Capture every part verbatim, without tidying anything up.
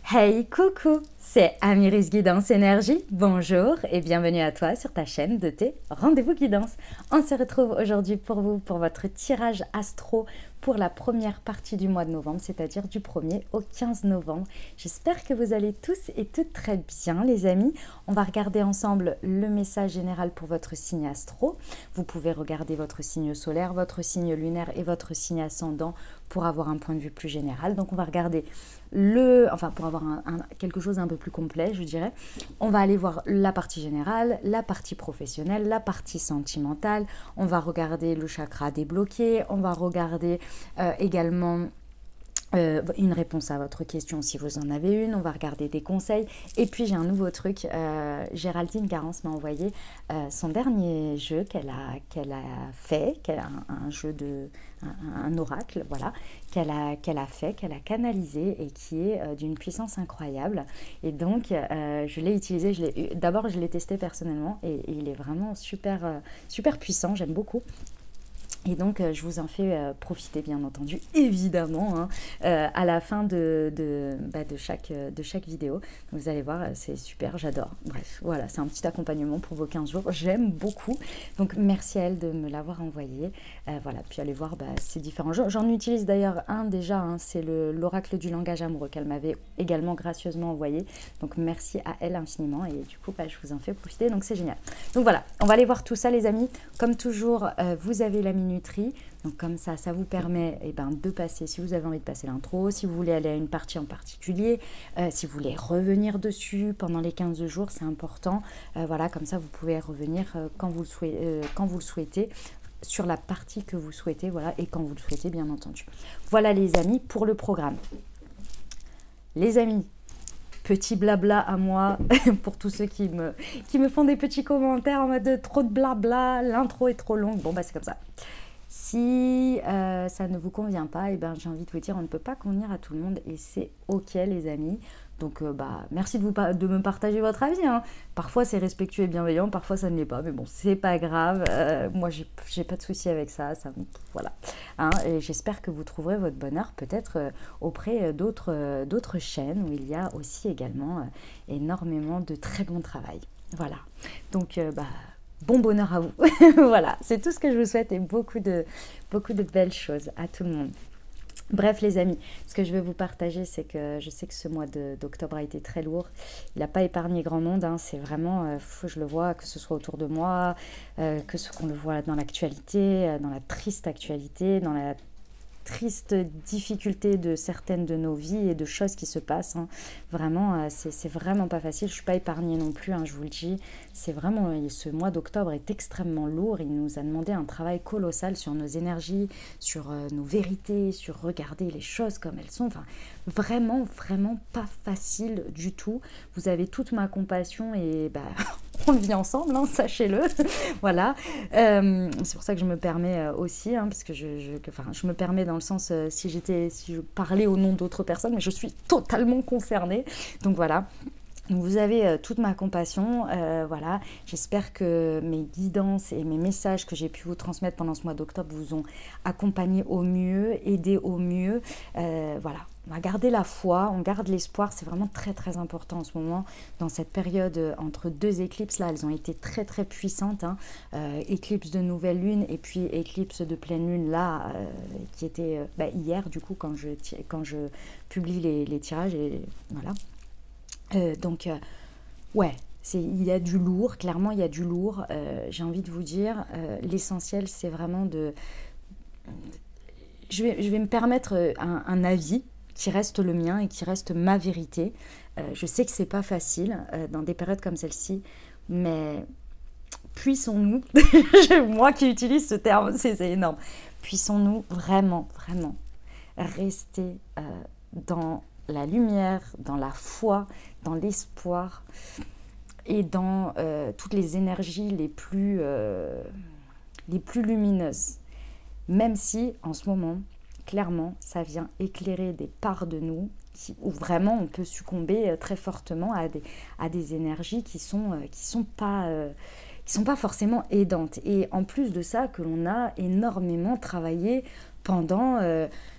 Hey, coucou, c'est Amiris Guidance Énergie. Bonjour et bienvenue à toi sur ta chaîne de tes rendez-vous guidance. On se retrouve aujourd'hui pour vous pour votre tirage astro pour la première partie du mois de novembre, c'est-à-dire du premier au quinze novembre. J'espère que vous allez tous et toutes très bien, les amis. On va regarder ensemble le message général pour votre signe astro. Vous pouvez regarder votre signe solaire, votre signe lunaire et votre signe ascendant pour avoir un point de vue plus général. Donc on va regarder le, enfin pour avoir un, un, quelque chose d'un peu plus complet, je dirais. On va aller voir la partie générale, la partie professionnelle, la partie sentimentale. On va regarder le chakra débloqué. On va regarder euh, également Euh, une réponse à votre question si vous en avez une, on va regarder des conseils et puis j'ai un nouveau truc, euh, Géraldine Garance m'a envoyé euh, son dernier jeu qu'elle a, qu'elle a fait, qu'elle a un, un jeu de, un, un oracle, voilà, qu'elle a, qu'elle a fait, qu'elle a canalisé et qui est euh, d'une puissance incroyable et donc euh, je l'ai utilisé, je l'ai, d'abord je l'ai testé personnellement et, et il est vraiment super, euh, super puissant, j'aime beaucoup. Et donc, euh, je vous en fais euh, profiter, bien entendu, évidemment, hein, euh, à la fin de, de, bah, de, chaque, de chaque vidéo. Donc, vous allez voir, c'est super, j'adore. Bref, voilà, c'est un petit accompagnement pour vos quinze jours. J'aime beaucoup. Donc, merci à elle de me l'avoir envoyé. Euh, voilà, puis allez voir bah, ces différents jeux. J'en utilise d'ailleurs un déjà, hein, c'est l'oracle du langage amoureux qu'elle m'avait également gracieusement envoyé. Donc, merci à elle infiniment. Et du coup, bah, je vous en fais profiter. Donc, c'est génial. Donc, voilà, on va aller voir tout ça, les amis. Comme toujours, euh, vous avez la minute. Donc comme ça, ça vous permet eh ben, de passer, si vous avez envie de passer l'intro, si vous voulez aller à une partie en particulier, euh, si vous voulez revenir dessus pendant les quinze jours, c'est important. Euh, voilà, comme ça, vous pouvez revenir euh, quand, vous le souhaitez, euh, quand vous le souhaitez, sur la partie que vous souhaitez, voilà, et quand vous le souhaitez, bien entendu. Voilà, les amis, pour le programme. Les amis, petit blabla à moi, pour tous ceux qui me, qui me font des petits commentaires en mode de trop de blabla, l'intro est trop longue, bon bah c'est comme ça. Si euh, ça ne vous convient pas, eh ben, j'ai envie de vous dire, on ne peut pas convenir à tout le monde et c'est ok les amis. Donc euh, bah, merci de, vous, de me partager votre avis. Hein. Parfois c'est respectueux et bienveillant, parfois ça ne l'est pas, mais bon, c'est pas grave. Euh, moi j'ai pas de souci avec ça, ça voilà. Hein, et j'espère que vous trouverez votre bonheur peut-être euh, auprès d'autres euh, d'autres chaînes où il y a aussi également euh, énormément de très bon travail. Voilà. Donc euh, bah bon bonheur à vous. Voilà, c'est tout ce que je vous souhaite et beaucoup de, beaucoup de belles choses à tout le monde. Bref les amis, ce que je vais vous partager, c'est que je sais que ce mois d'octobre a été très lourd. Il n'a pas épargné grand monde, hein. C'est vraiment, euh, faut, je le vois, que ce soit autour de moi, euh, que ce qu'on le voit dans l'actualité, euh, dans la triste actualité, dans la triste difficulté de certaines de nos vies et de choses qui se passent. Hein. Vraiment, euh, c'est vraiment pas facile. Je ne suis pas épargnée non plus, hein, je vous le dis. C'est vraiment, ce mois d'octobre est extrêmement lourd. Il nous a demandé un travail colossal sur nos énergies, sur euh, nos vérités, sur regarder les choses comme elles sont. Enfin, vraiment, vraiment pas facile du tout. Vous avez toute ma compassion et bah, on le vit ensemble, hein, sachez-le. Voilà. Euh, c'est pour ça que je me permets euh, aussi, hein, parce que je, je, que, enfin, je me permets dans le sens, euh, si j'étais, si je parlais au nom d'autres personnes, mais je suis totalement concernée. Donc voilà. Donc vous avez euh, toute ma compassion, euh, voilà. J'espère que mes guidances et mes messages que j'ai pu vous transmettre pendant ce mois d'octobre vous ont accompagné au mieux, aidé au mieux, euh, voilà. On va garder la foi, on garde l'espoir, c'est vraiment très très important en ce moment, dans cette période entre deux éclipses, là, elles ont été très très puissantes, hein. euh, éclipse de nouvelle lune et puis éclipse de pleine lune, là, euh, qui était euh, bah, hier, du coup, quand je, quand je publie les, les tirages, et voilà. Euh, donc, euh, ouais, il y a du lourd, clairement il y a du lourd, euh, j'ai envie de vous dire, euh, l'essentiel c'est vraiment de... Je vais, je vais me permettre un, un avis, qui reste le mien et qui reste ma vérité. Euh, je sais que c'est pas facile euh, dans des périodes comme celle-ci, mais puissons-nous, moi qui utilise ce terme, c'est énorme, puissons-nous vraiment, vraiment rester euh, dans la lumière, dans la foi, dans l'espoir et dans euh, toutes les énergies les plus, euh, les plus lumineuses. Même si en ce moment, clairement, ça vient éclairer des parts de nous qui, où vraiment on peut succomber très fortement à des, à des énergies qui sont, euh, qui sont pas, euh, qui sont pas forcément aidantes. Et en plus de ça, que l'on a énormément travaillé pendant, euh,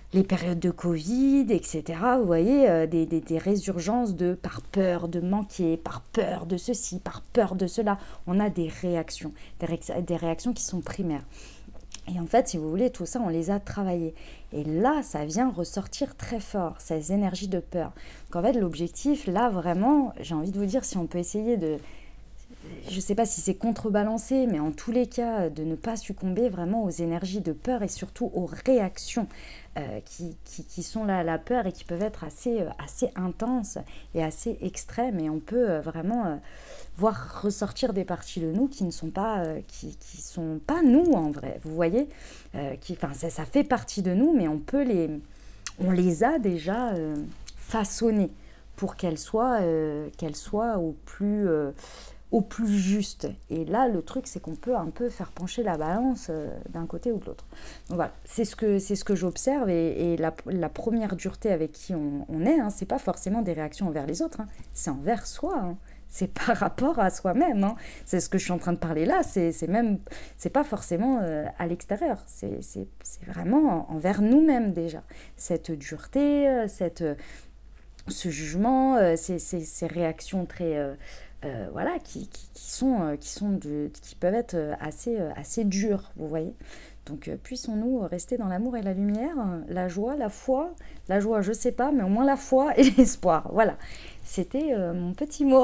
les périodes de Covid, et cetera. Vous voyez, euh, des, des, des résurgences de par peur de manquer, par peur de ceci, par peur de cela. On a des réactions, des, ré des réactions qui sont primaires. Et en fait, si vous voulez, tout ça, on les a travaillés. Et là, ça vient ressortir très fort, ces énergies de peur. Donc en fait, l'objectif, là, vraiment, j'ai envie de vous dire, si on peut essayer de... Je ne sais pas si c'est contrebalancé, mais en tous les cas, de ne pas succomber vraiment aux énergies de peur et surtout aux réactions euh, qui, qui, qui sont là à la peur et qui peuvent être assez, euh, assez intenses et assez extrêmes. Et on peut euh, vraiment euh, voir ressortir des parties de nous qui ne sont pas, euh, qui, qui sont pas nous en vrai. Vous voyez, euh, qui, enfin, ça, ça fait partie de nous, mais on peut les, on les a déjà euh, façonnées pour qu'elles soient, euh, qu'elles soient au plus... Euh, au plus juste. Et là, le truc, c'est qu'on peut un peu faire pencher la balance euh, d'un côté ou de l'autre. Donc voilà, c'est ce que, c'est ce que j'observe. Et, et la, la première dureté avec qui on, on est, hein, c'est pas forcément des réactions envers les autres, hein, c'est envers soi. Hein. C'est par rapport à soi-même. Hein. C'est ce que je suis en train de parler là. C'est, c'est même, c'est pas forcément euh, à l'extérieur. C'est, c'est, c'est vraiment envers nous-mêmes déjà. Cette dureté, euh, cette, euh, ce jugement, euh, ces, ces, ces réactions très... Euh, Euh, voilà, qui, qui, qui, sont, euh, qui, sont de, qui peuvent être assez, euh, assez durs, vous voyez. Donc, euh, puissons-nous rester dans l'amour et la lumière, la joie, la foi. La joie, je sais pas, mais au moins la foi et l'espoir. Voilà, c'était euh, mon petit mot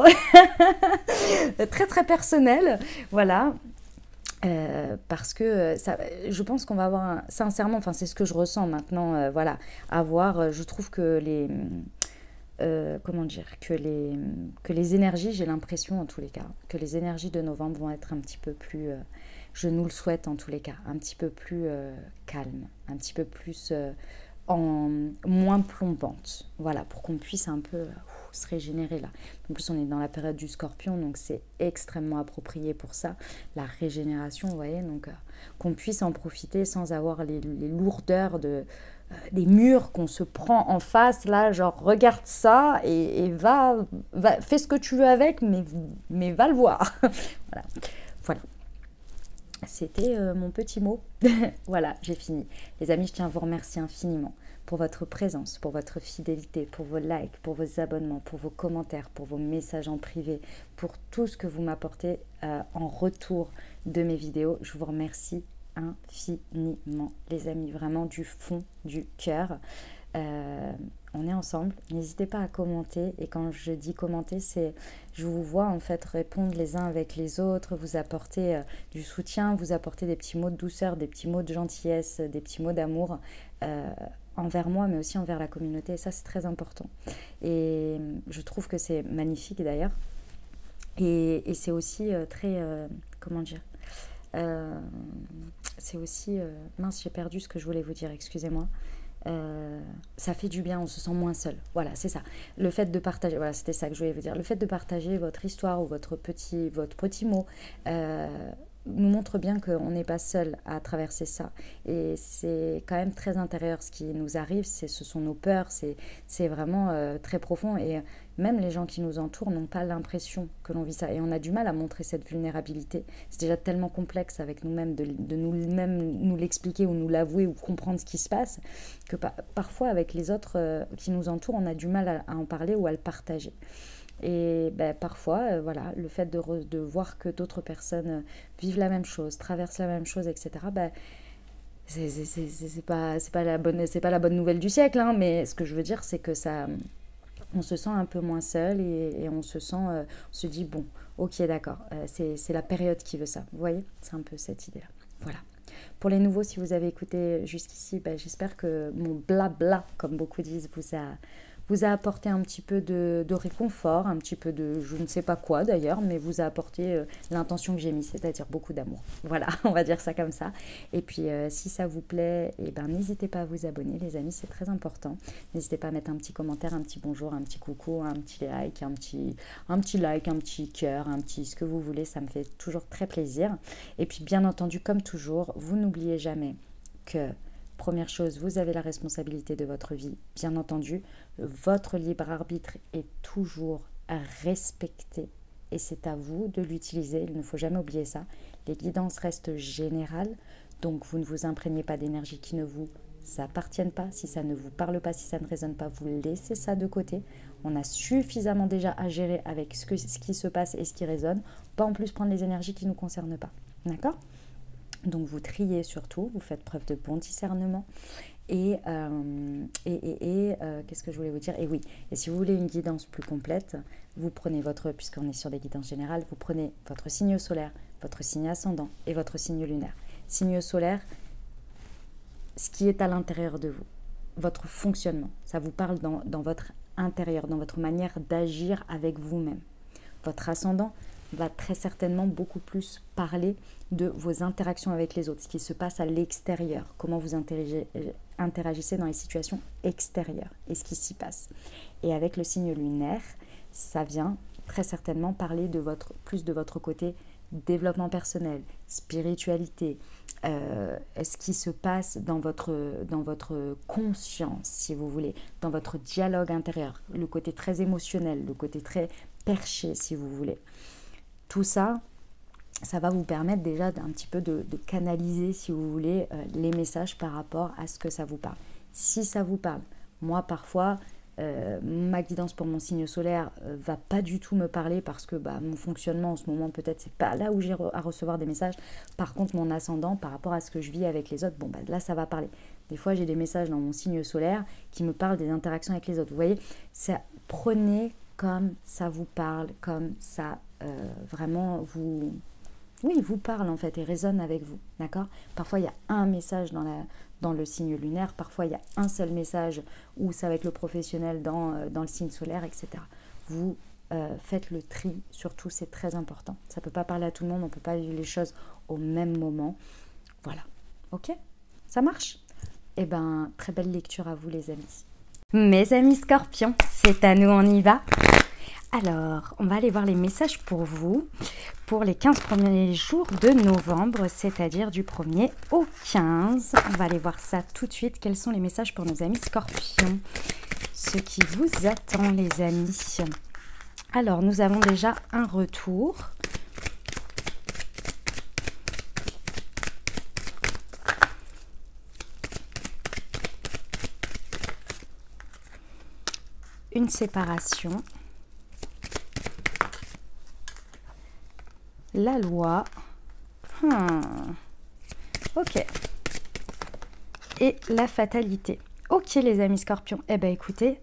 très, très personnel. Voilà. Euh, parce que ça, je pense qu'on va avoir, un, sincèrement, enfin c'est ce que je ressens maintenant, euh, voilà, avoir, je trouve que les... Euh, comment dire, que les, que les énergies, j'ai l'impression en tous les cas, que les énergies de novembre vont être un petit peu plus, euh, je nous le souhaite en tous les cas, un petit peu plus euh, calme, un petit peu plus euh, en moins plombante, voilà, pour qu'on puisse un peu euh, se régénérer là. En plus, on est dans la période du scorpion, donc c'est extrêmement approprié pour ça, la régénération, vous voyez, donc euh, qu'on puisse en profiter sans avoir les, les lourdeurs de... des murs qu'on se prend en face, là, genre, regarde ça et, et va, va, fais ce que tu veux avec, mais, mais va le voir. Voilà, voilà. C'était euh, mon petit mot. Voilà, j'ai fini. Les amis, je tiens à vous remercier infiniment pour votre présence, pour votre fidélité, pour vos likes, pour vos abonnements, pour vos commentaires, pour vos messages en privé, pour tout ce que vous m'apportez euh, en retour de mes vidéos. Je vous remercie infiniment, les amis, vraiment du fond du cœur. Euh, on est ensemble, n'hésitez pas à commenter, et quand je dis commenter, c'est je vous vois en fait répondre les uns avec les autres, vous apporter euh, du soutien, vous apporter des petits mots de douceur, des petits mots de gentillesse, des petits mots d'amour euh, envers moi, mais aussi envers la communauté, et ça c'est très important. Et je trouve que c'est magnifique d'ailleurs, et, et c'est aussi euh, très, euh, comment dire, euh, c'est aussi, euh, mince, j'ai perdu ce que je voulais vous dire, excusez-moi. Euh, ça fait du bien, on se sent moins seul. Voilà, c'est ça. Le fait de partager, voilà, c'était ça que je voulais vous dire. Le fait de partager votre histoire ou votre petit, votre petit mot euh, nous montre bien qu'on n'est pas seul à traverser ça. Et c'est quand même très intérieur ce qui nous arrive. C'est, ce sont nos peurs, c'est, c'est vraiment euh, très profond. Et même les gens qui nous entourent n'ont pas l'impression que l'on vit ça. Et on a du mal à montrer cette vulnérabilité. C'est déjà tellement complexe avec nous-mêmes de, de nous-mêmes nous l'expliquer ou nous l'avouer ou comprendre ce qui se passe que pa parfois avec les autres euh, qui nous entourent, on a du mal à, à en parler ou à le partager. Et ben, parfois, euh, voilà, le fait de, re, de voir que d'autres personnes euh, vivent la même chose, traversent la même chose, et cetera, ben, c'est c'est pas, c'est pas, la bonne, c'est pas la bonne nouvelle du siècle, hein, mais ce que je veux dire, c'est que ça, on se sent un peu moins seul et, et on se sent, euh, on se dit, bon, ok, d'accord, euh, c'est la période qui veut ça. Vous voyez, c'est un peu cette idée-là. Voilà. Pour les nouveaux, si vous avez écouté jusqu'ici, ben, j'espère que mon blabla, comme beaucoup disent, vous a... vous a apporté un petit peu de, de réconfort, un petit peu de je ne sais pas quoi d'ailleurs, mais vous a apporté euh, l'intention que j'ai mise, c'est-à-dire beaucoup d'amour. Voilà, on va dire ça comme ça. Et puis euh, si ça vous plaît, eh ben, n'hésitez pas à vous abonner les amis, c'est très important. N'hésitez pas à mettre un petit commentaire, un petit bonjour, un petit coucou, un petit like, un petit, un petit like, un petit cœur, un petit ce que vous voulez, ça me fait toujours très plaisir. Et puis bien entendu, comme toujours, vous n'oubliez jamais que... Première chose, vous avez la responsabilité de votre vie, bien entendu. Votre libre arbitre est toujours respecté et c'est à vous de l'utiliser. Il ne faut jamais oublier ça. Les guidances restent générales, donc vous ne vous imprégnez pas d'énergie qui ne vous appartiennent pas, si ça ne vous parle pas, si ça ne résonne pas, vous laissez ça de côté. On a suffisamment déjà à gérer avec ce, que, ce qui se passe et ce qui résonne, pas en plus prendre les énergies qui ne nous concernent pas. D'accord ? Donc vous triez surtout, vous faites preuve de bon discernement. Et, euh, et, et, et euh, qu'est-ce que je voulais vous dire ? Et oui, et si vous voulez une guidance plus complète, vous prenez votre, puisqu'on est sur les guidances générales, vous prenez votre signe solaire, votre signe ascendant et votre signe lunaire. Signe solaire, ce qui est à l'intérieur de vous, votre fonctionnement, ça vous parle dans, dans votre intérieur, dans votre manière d'agir avec vous-même. Votre ascendant va très certainement beaucoup plus parler de vos interactions avec les autres, ce qui se passe à l'extérieur, comment vous interagissez dans les situations extérieures et ce qui s'y passe. Et avec le signe lunaire, ça vient très certainement parler de votre, plus de votre côté développement personnel, spiritualité, euh, ce qui se passe dans votre, dans votre conscience, si vous voulez, dans votre dialogue intérieur, le côté très émotionnel, le côté très perché, si vous voulez. Tout ça, ça va vous permettre déjà d'un petit peu de, de canaliser, si vous voulez, euh, les messages par rapport à ce que ça vous parle. Si ça vous parle, moi parfois, euh, ma guidance pour mon signe solaire euh, va pas du tout me parler parce que bah, mon fonctionnement en ce moment, peut-être, c'est pas là où j'ai re- à recevoir des messages. Par contre, mon ascendant, par rapport à ce que je vis avec les autres, bon, bah, là, ça va parler. Des fois, j'ai des messages dans mon signe solaire qui me parlent des interactions avec les autres. Vous voyez, ça, prenez comme ça vous parle, comme ça euh, vraiment vous... Oui, vous parle en fait et résonne avec vous, d'accord ? Parfois, il y a un message dans, la, dans le signe lunaire, parfois, il y a un seul message où ça va être le professionnel dans, euh, dans le signe solaire, et cetera. Vous euh, faites le tri, surtout, c'est très important. Ça ne peut pas parler à tout le monde, on ne peut pas vivre les choses au même moment. Voilà, ok ? Ça marche ? Eh bien, très belle lecture à vous les amis. Mes amis scorpions, c'est à nous, on y va ? Alors, on va aller voir les messages pour vous pour les quinze premiers jours de novembre, c'est-à-dire du premier au quinze. On va aller voir ça tout de suite. Quels sont les messages pour nos amis scorpions ? Ce qui vous attend, les amis. Alors, nous avons déjà un retour. Une séparation. La loi. Hmm. Ok. Et la fatalité. Ok les amis scorpions. Eh bien écoutez,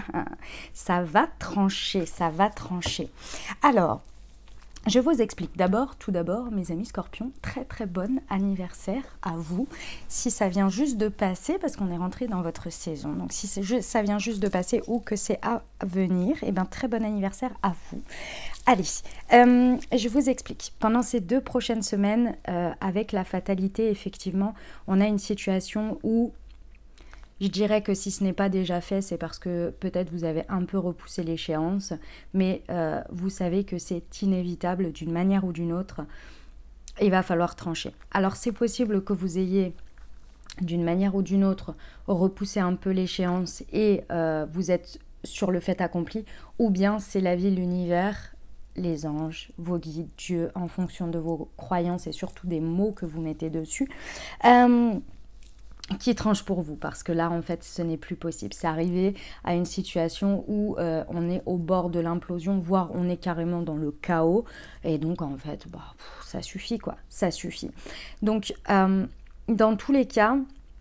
ça va trancher, ça va trancher. Alors, je vous explique d'abord, tout d'abord, mes amis scorpions, très très bon anniversaire à vous. Si ça vient juste de passer, parce qu'on est rentré dans votre saison, donc si c'est juste, ça vient juste de passer ou que c'est à venir, eh bien très bon anniversaire à vous. Allez, euh, je vous explique. Pendant ces deux prochaines semaines, euh, avec la fatalité, effectivement, on a une situation où je dirais que si ce n'est pas déjà fait, c'est parce que peut-être vous avez un peu repoussé l'échéance, mais euh, vous savez que c'est inévitable d'une manière ou d'une autre. Il va falloir trancher. Alors c'est possible que vous ayez d'une manière ou d'une autre repoussé un peu l'échéance et euh, vous êtes sur le fait accompli, ou bien c'est la vie, l'univers, les anges, vos guides, Dieu, en fonction de vos croyances et surtout des mots que vous mettez dessus. Euh, qui tranche pour vous, parce que là en fait ce n'est plus possible. C'est arrivé à une situation où euh, on est au bord de l'implosion, voire on est carrément dans le chaos, et donc en fait bah, pff, ça suffit quoi, ça suffit. Donc euh, dans tous les cas,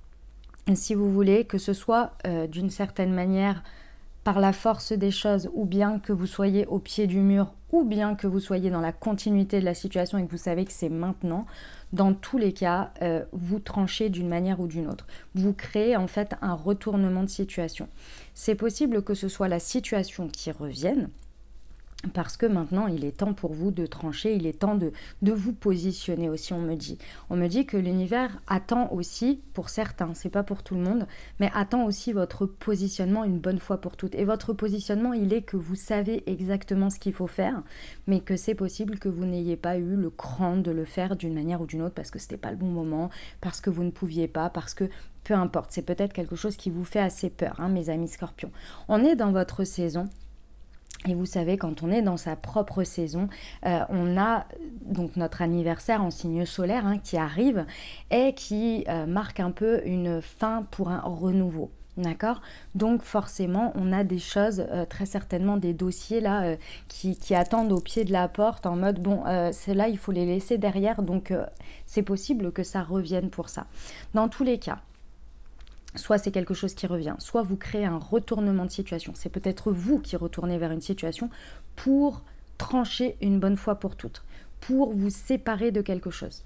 si vous voulez, que ce soit euh, d'une certaine manière par la force des choses, ou bien que vous soyez au pied du mur, ou bien que vous soyez dans la continuité de la situation et que vous savez que c'est maintenant, dans tous les cas, euh, vous tranchez d'une manière ou d'une autre. Vous créez en fait un retournement de situation. C'est possible que ce soit la situation qui revienne, parce que maintenant, il est temps pour vous de trancher, il est temps de, de vous positionner aussi, on me dit. On me dit que l'univers attend aussi, pour certains, c'est pas pour tout le monde, mais attend aussi votre positionnement une bonne fois pour toutes. Et votre positionnement, il est que vous savez exactement ce qu'il faut faire, mais que c'est possible que vous n'ayez pas eu le cran de le faire d'une manière ou d'une autre, parce que c'était pas le bon moment, parce que vous ne pouviez pas, parce que peu importe, c'est peut-être quelque chose qui vous fait assez peur, hein, mes amis scorpions. On est dans votre saison Et vous savez, quand on est dans sa propre saison, euh, on a donc notre anniversaire en signe solaire hein, qui arrive et qui euh, marque un peu une fin pour un renouveau. D'accord? Donc forcément, on a des choses, euh, très certainement des dossiers là euh, qui, qui attendent au pied de la porte en mode, bon, euh, c'est là, il faut les laisser derrière, donc euh, c'est possible que ça revienne pour ça. Dans tous les cas, soit c'est quelque chose qui revient, soit vous créez un retournement de situation. C'est peut-être vous qui retournez vers une situation pour trancher une bonne fois pour toutes, pour vous séparer de quelque chose.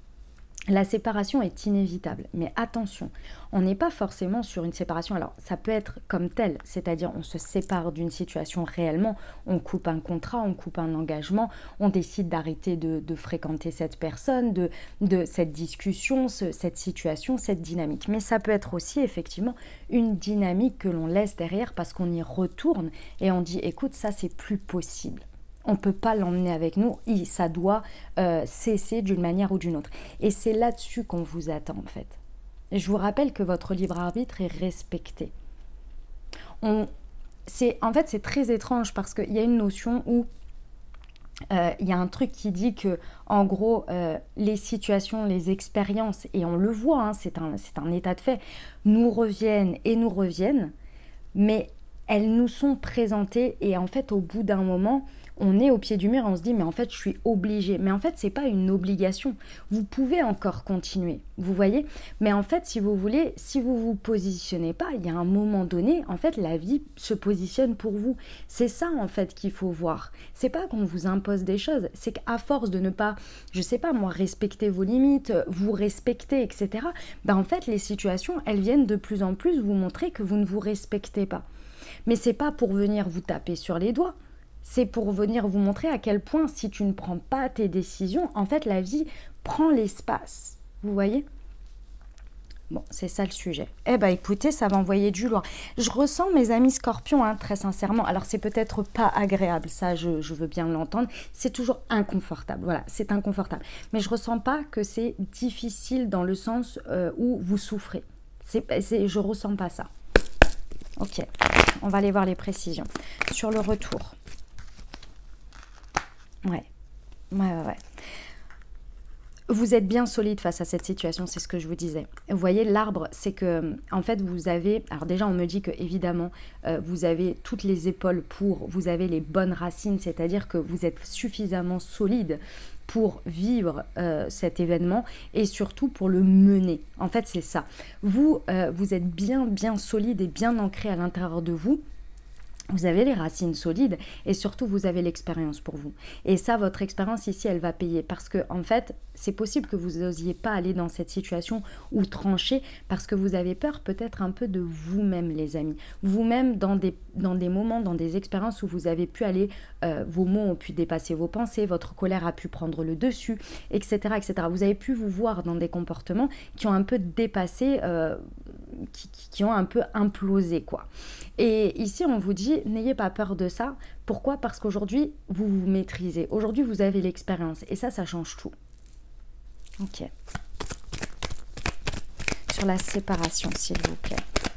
La séparation est inévitable, mais attention, on n'est pas forcément sur une séparation. Alors, ça peut être comme tel, c'est-à-dire on se sépare d'une situation réellement, on coupe un contrat, on coupe un engagement, on décide d'arrêter de, de fréquenter cette personne, de, de cette discussion, ce, cette situation, cette dynamique. Mais ça peut être aussi effectivement une dynamique que l'on laisse derrière parce qu'on y retourne et on dit, écoute, ça c'est plus possible. On ne peut pas l'emmener avec nous, ça doit euh, cesser d'une manière ou d'une autre. Et c'est là-dessus qu'on vous attend en fait. Et je vous rappelle que votre libre arbitre est respecté. On, c'est, en fait, c'est très étrange parce qu'il y a une notion où euh, il y a un truc qui dit que, en gros, euh, les situations, les expériences, et on le voit, hein, c'est un, c'est un état de fait, nous reviennent et nous reviennent, mais elles nous sont présentées et en fait, au bout d'un moment, on est au pied du mur et on se dit mais en fait je suis obligée. Mais en fait c'est pas une obligation. Vous pouvez encore continuer, vous voyez. Mais en fait si vous voulez, si vous vous positionnez pas, il y a un moment donné, en fait la vie se positionne pour vous. C'est ça en fait qu'il faut voir. C'est pas qu'on vous impose des choses, c'est qu'à force de ne pas, je sais pas moi, respecter vos limites, vous respecter, et cetera. Ben en fait les situations, elles viennent de plus en plus vous montrer que vous ne vous respectez pas. Mais c'est pas pour venir vous taper sur les doigts. C'est pour venir vous montrer à quel point, si tu ne prends pas tes décisions, en fait, la vie prend l'espace. Vous voyez ? Bon, c'est ça le sujet. Eh bien, écoutez, ça va envoyer du lourd. Je ressens, mes amis scorpions, hein, très sincèrement, alors c'est peut-être pas agréable, ça, je, je veux bien l'entendre, c'est toujours inconfortable. Voilà, c'est inconfortable. Mais je ressens pas que c'est difficile dans le sens euh, où vous souffrez. C'est, c'est, je ressens pas ça. Ok, on va aller voir les précisions. Sur le retour. Ouais, ouais, ouais, ouais. Vous êtes bien solide face à cette situation, c'est ce que je vous disais. Vous voyez, l'arbre, c'est que, en fait, vous avez... Alors déjà, on me dit que évidemment, euh, vous avez toutes les épaules pour... Vous avez les bonnes racines, c'est-à-dire que vous êtes suffisamment solide pour vivre euh, cet événement et surtout pour le mener. En fait, c'est ça. Vous, euh, vous êtes bien, bien solide et bien ancré à l'intérieur de vous. Vous avez les racines solides et surtout vous avez l'expérience pour vous. Et ça, votre expérience ici, elle va payer parce que en fait, c'est possible que vous n'osiez pas aller dans cette situation ou trancher parce que vous avez peur peut-être un peu de vous-même, les amis. Vous-même dans des, dans des moments, dans des expériences où vous avez pu aller, euh, vos mots ont pu dépasser vos pensées, votre colère a pu prendre le dessus, et cetera, et cetera. Vous avez pu vous voir dans des comportements qui ont un peu dépassé, euh, qui, qui ont un peu implosé, quoi. Et ici, on vous dit, n'ayez pas peur de ça. Pourquoi ? Parce qu'aujourd'hui, vous vous maîtrisez. Aujourd'hui, vous avez l'expérience. Et ça, ça change tout. Ok. Sur la séparation, s'il vous plaît.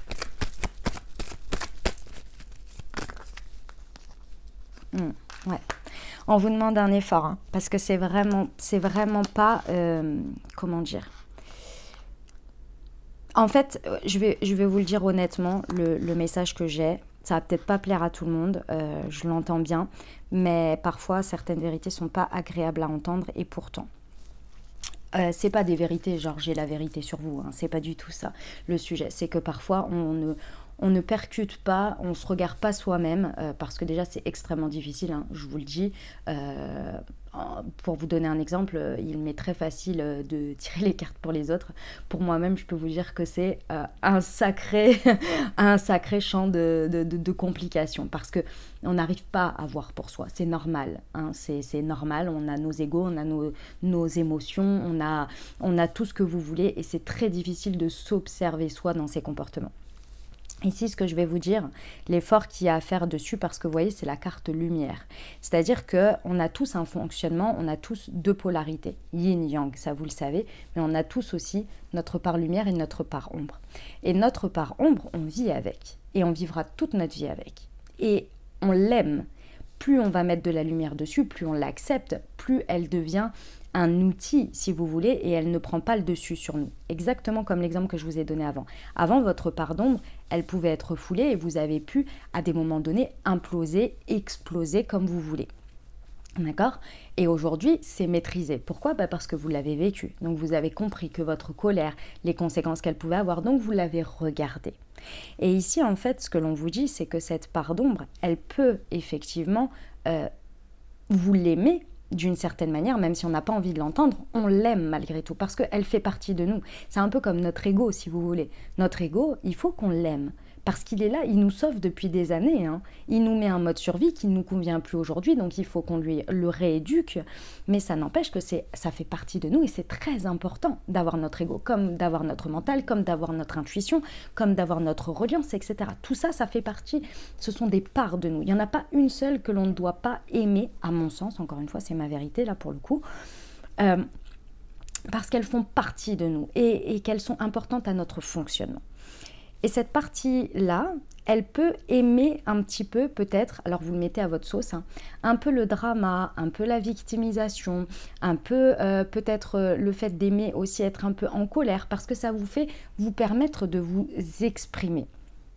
Mmh, ouais. On vous demande un effort, hein, parce que c'est vraiment, c'est vraiment pas... Euh, comment dire ? En fait, je vais, je vais vous le dire honnêtement, le, le message que j'ai, ça va peut-être pas plaire à tout le monde, euh, je l'entends bien, mais parfois certaines vérités sont pas agréables à entendre et pourtant. Euh, c'est pas des vérités, genre j'ai la vérité sur vous, hein, c'est pas du tout ça le sujet. C'est que parfois on ne, on ne percute pas, on se regarde pas soi-même, euh, parce que déjà c'est extrêmement difficile, hein, je vous le dis. Euh, pour vous donner un exemple, il m'est très facile de tirer les cartes pour les autres. Pour moi-même, je peux vous dire que c'est euh, un sacré, un sacré champ de, de, de, de complications parce que on n'arrive pas à voir pour soi. C'est normal, hein, c'est, c'est normal. On a nos égos, on a nos, nos émotions, on a, on a tout ce que vous voulez et c'est très difficile de s'observer soi dans ses comportements. Ici, ce que je vais vous dire, l'effort qu'il y a à faire dessus, parce que vous voyez, c'est la carte lumière. C'est-à-dire qu'on a tous un fonctionnement, on a tous deux polarités, yin-yang, ça vous le savez, mais on a tous aussi notre part lumière et notre part ombre. Et notre part ombre, on vit avec, et on vivra toute notre vie avec. Et on l'aime, plus on va mettre de la lumière dessus, plus on l'accepte, plus elle devient un outil, si vous voulez, et elle ne prend pas le dessus sur nous. Exactement comme l'exemple que je vous ai donné avant. Avant, votre part d'ombre, elle pouvait être foulée et vous avez pu, à des moments donnés, imploser, exploser comme vous voulez. D'accord? Et aujourd'hui, c'est maîtrisé. Pourquoi? Bah parce que vous l'avez vécu. Donc, vous avez compris que votre colère, les conséquences qu'elle pouvait avoir, donc vous l'avez regardée. Et ici, en fait, ce que l'on vous dit, c'est que cette part d'ombre, elle peut effectivement, euh, vous l'aimer d'une certaine manière, même si on n'a pas envie de l'entendre, on l'aime malgré tout, parce qu'elle fait partie de nous. C'est un peu comme notre ego, si vous voulez. Notre ego, il faut qu'on l'aime. Parce qu'il est là, il nous sauve depuis des années. Hein. Il nous met un mode survie qui ne nous convient plus aujourd'hui, donc il faut qu'on lui le rééduque. Mais ça n'empêche que c'est, ça fait partie de nous et c'est très important d'avoir notre ego, comme d'avoir notre mental, comme d'avoir notre intuition, comme d'avoir notre reliance, et cetera. Tout ça, ça fait partie, ce sont des parts de nous. Il n'y en a pas une seule que l'on ne doit pas aimer, à mon sens, encore une fois, c'est ma vérité là pour le coup. Euh, parce qu'elles font partie de nous et, et qu'elles sont importantes à notre fonctionnement. Et cette partie-là, elle peut aimer un petit peu peut-être, alors vous le mettez à votre sauce, hein, un peu le drama, un peu la victimisation, un peu euh, peut-être euh, le fait d'aimer aussi être un peu en colère, parce que ça vous fait vous permettre de vous exprimer.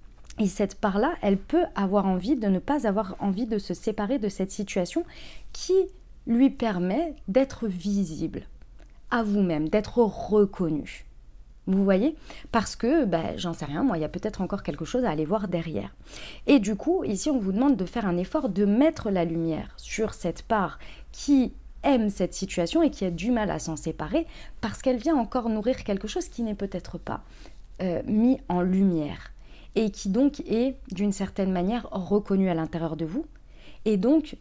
Et cette part-là, elle peut avoir envie de ne pas avoir envie de se séparer de cette situation qui lui permet d'être visible à vous-même, d'être reconnu. Vous voyez? Parce que, ben, j'en sais rien, moi, il y a peut-être encore quelque chose à aller voir derrière. Et du coup, ici, on vous demande de faire un effort de mettre la lumière sur cette part qui aime cette situation et qui a du mal à s'en séparer parce qu'elle vient encore nourrir quelque chose qui n'est peut-être pas euh, mis en lumière et qui donc est, d'une certaine manière, reconnu à l'intérieur de vous et donc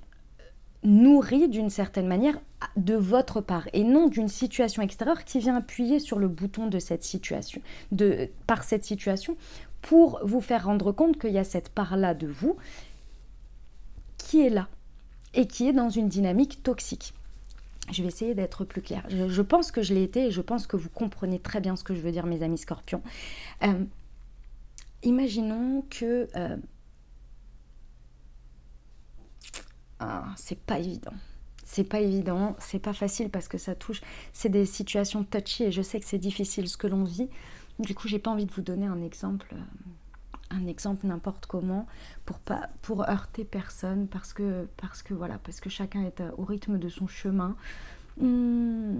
nourri d'une certaine manière de votre part et non d'une situation extérieure qui vient appuyer sur le bouton de cette situation, de, par cette situation pour vous faire rendre compte qu'il y a cette part-là de vous qui est là et qui est dans une dynamique toxique. Je vais essayer d'être plus claire. Je, je pense que je l'ai été et je pense que vous comprenez très bien ce que je veux dire, mes amis scorpions. Euh, imaginons que... Euh, Ah, c'est pas évident. C'est pas évident, c'est pas facile parce que ça touche, c'est des situations touchy et je sais que c'est difficile ce que l'on vit. Du coup, j'ai pas envie de vous donner un exemple, un exemple n'importe comment pour pas, pour heurter personne parce que, parce que voilà, parce que chacun est au rythme de son chemin. Hum,